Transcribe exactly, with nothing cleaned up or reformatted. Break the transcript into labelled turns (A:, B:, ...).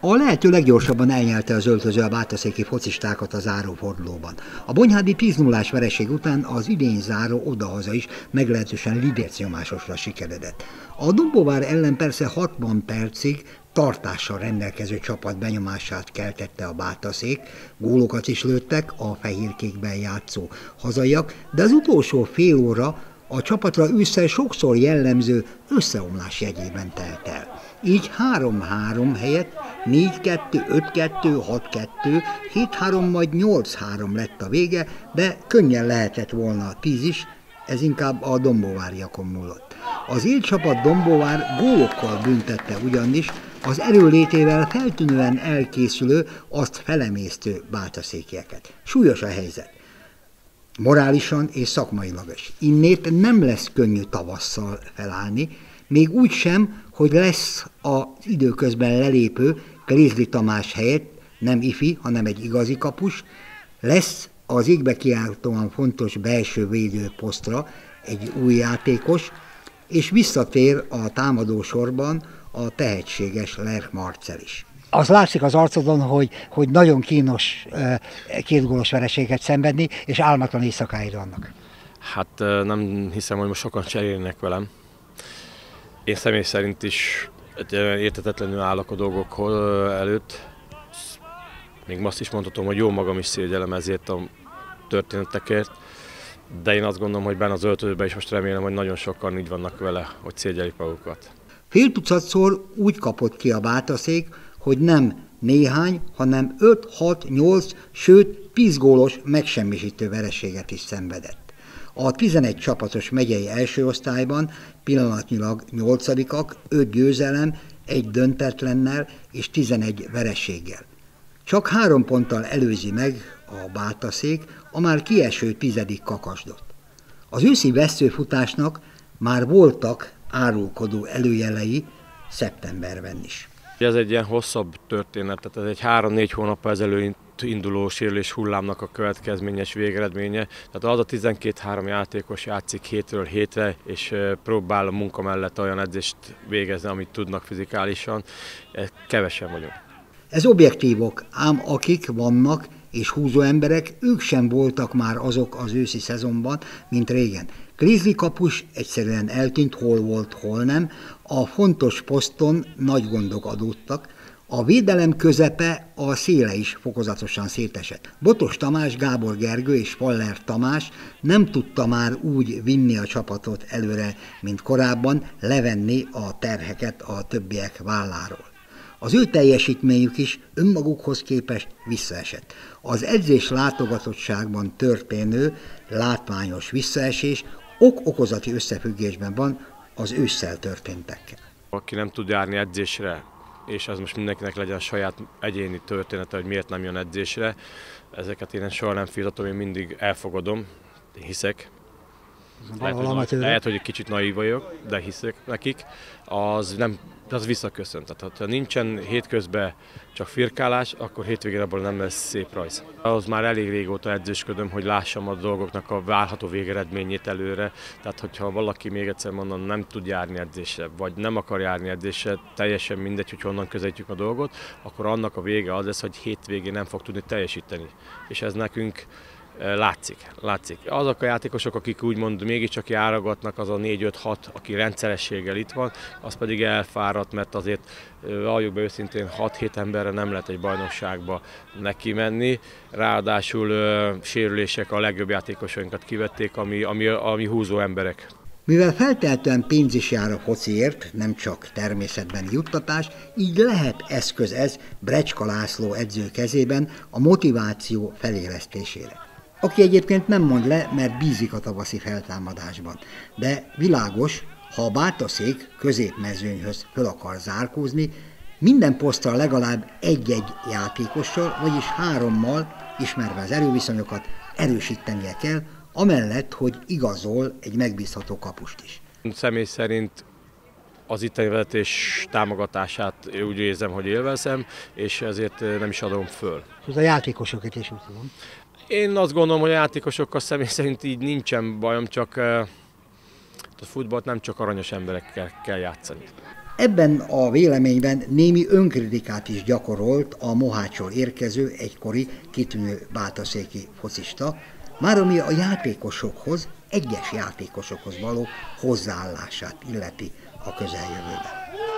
A: A lehető leggyorsabban elnyelte az öltöző a bátaszéki focistákat a zárófordulóban. A bonyhádi tíz nullás vereség után az idény záró odahaza is meglehetősen lidércnyomásosra sikeredett. A Dombóvár ellen persze hatvan percig tartással rendelkező csapat benyomását keltette a bátaszék, gólokat is lőttek a fehérkékben játszó hazaiak, de az utolsó fél óra a csapatra ősszel sokszor jellemző összeomlás jegyében telt el. Így három három helyett négy kettő, öt kettő, hat kettő, hét három, majd nyolc három lett a vége, de könnyen lehetett volna a tíz is, ez inkább a dombóváriakon múlott. Az élcsapat Dombóvár gólokkal büntette ugyanis az erőlétével feltűnően elkészülő, azt felemésztő bátaszékieket. Súlyos a helyzet. Morálisan és szakmailag is. Innét nem lesz könnyű tavasszal felállni, még úgy sem, hogy lesz az időközben lelépő Grézli Tamás helyett nem ifi, hanem egy igazi kapus, lesz az égbe kiáltóan fontos belső védőposztra egy új játékos, és visszatér a támadósorban a tehetséges Lerch Marcel is.
B: Az látszik az arcodon, hogy, hogy nagyon kínos kétgólos vereséget szenvedni, és álmatlan éjszakáid vannak.
C: Hát nem hiszem, hogy most sokan cserélnek velem. Én személy szerint is érthetetlenül állok a dolgok előtt. Még azt is mondhatom, hogy jó magam is szégyellem ezért a történetekért, de én azt gondolom, hogy benne az öltözőben is most remélem, hogy nagyon sokan így vannak vele, hogy szégyelik magukat.
A: Fél tucatszor úgy kapott ki a bátaszék, hogy nem néhány, hanem öt, hat, nyolc, sőt tíz gólos megsemmisítő vereséget is szenvedett. A tizenegy csapatos megyei első osztályban pillanatnyilag nyolcadikak, öt győzelem, egy döntetlennel és tizenegy vereséggel. Csak három ponttal előzi meg a bátaszék a már kieső tizedik Kakasdot. Az őszi veszőfutásnak már voltak árulkodó előjelei szeptemberben is.
C: Ez egy ilyen hosszabb történet, tehát ez egy három-négy hónap ezelőtt induló sérülés hullámnak a következményes végeredménye. Tehát az a tizenkét-három játékos játszik hétről hétre, és próbál a munka mellett olyan edzést végezni, amit tudnak fizikálisan. Kevesen vagyunk.
A: Ez objektívok, ám akik vannak és húzó emberek, ők sem voltak már azok az őszi szezonban, mint régen. Grézli kapus egyszerűen eltűnt, hol volt, hol nem. A fontos poszton nagy gondok adódtak. A védelem közepe, a széle is fokozatosan szétesett. Botos Tamás, Gábor Gergő és Faller Tamás nem tudta már úgy vinni a csapatot előre, mint korábban, levenni a terheket a többiek válláról. Az ő teljesítményük is önmagukhoz képest visszaesett. Az edzés látogatottságban történő látványos visszaesés ok-okozati összefüggésben van az ősszel történtekkel.
C: Aki nem tud járni edzésre, és az most mindenkinek legyen a saját egyéni története, hogy miért nem jön edzésre, ezeket én soha nem firtatom, én mindig elfogadom, hiszek. Lehet, hogy, lehet, hogy egy kicsit naív vagyok, de hiszek nekik, az, nem, az visszaköszön. Tehát ha nincsen hétközben csak firkálás, akkor hétvégén abból nem lesz szép rajz. Ahhoz már elég régóta edzősködöm, hogy lássam a dolgoknak a várható végeredményét előre. Tehát hogyha valaki, még egyszer mondom, nem tud járni edzésre, vagy nem akar járni edzésre, teljesen mindegy, hogy honnan közelítjük a dolgot, akkor annak a vége az lesz, hogy hétvégén nem fog tudni teljesíteni. És ez nekünk Látszik, látszik. Azok a játékosok, akik úgymond mégiscsak járogatnak, az a négy öt hat, aki rendszerességgel itt van, az pedig elfáradt, mert azért valljuk be őszintén hat-hét emberre nem lehet egy bajnokságba neki menni. Ráadásul ö, sérülések a legjobb játékosainkat kivették, ami, ami, ami húzó emberek.
A: Mivel feltehetően pénz is jár a fociért, nem csak természetbeni juttatás, így lehet eszköz ez Brecska László edző kezében a motiváció felélesztésére. Aki egyébként nem mond le, mert bízik a tavaszi feltámadásban. De világos, ha a bátaszék középmezőnyhöz föl akar zárkózni, minden posztra legalább egy-egy játékossal, vagyis hárommal, ismerve az erőviszonyokat, erősítenie kell, amellett, hogy igazol egy megbízható kapust is.
C: Személy szerint az itteni vezetés támogatását úgy érzem, hogy élvezem, és ezért nem is adom föl.
B: Ez a játékosokat is úgy tudom.
C: Én azt gondolom, hogy a játékosokkal személy szerint így nincsen bajom, csak a futballt nem csak aranyos emberekkel kell játszani.
A: Ebben a véleményben némi önkritikát is gyakorolt a Mohácsról érkező, egykori kitűnő bátaszéki focista, már ami a játékosokhoz, egyes játékosokhoz való hozzáállását illeti a közeljövőben.